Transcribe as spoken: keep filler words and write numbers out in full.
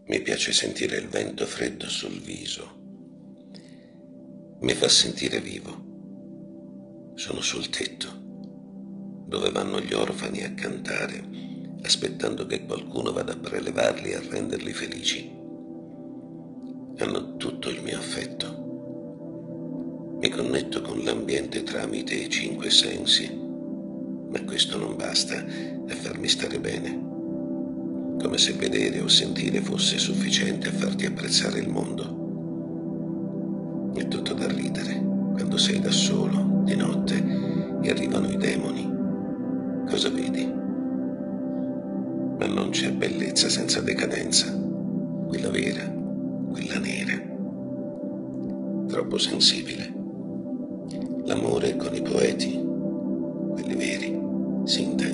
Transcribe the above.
Mi piace sentire il vento freddo sul viso. Mi fa sentire vivo. Sono sul tetto, dove vanno gli orfani a cantare, aspettando che qualcuno vada a prelevarli e a renderli felici. Hanno tutto il mio affetto. Mi connetto con l'ambiente tramite i cinque sensi, ma questo non basta a farmi stare bene. Come se vedere o sentire fosse sufficiente a farti apprezzare il mondo. È tutto da ridere quando sei da solo, di notte, e arrivano i demoni. Cosa vedi? Ma non c'è bellezza senza decadenza, quella vera, quella nera. Troppo sensibile. L'amore con i poeti, quelli veri, si intende.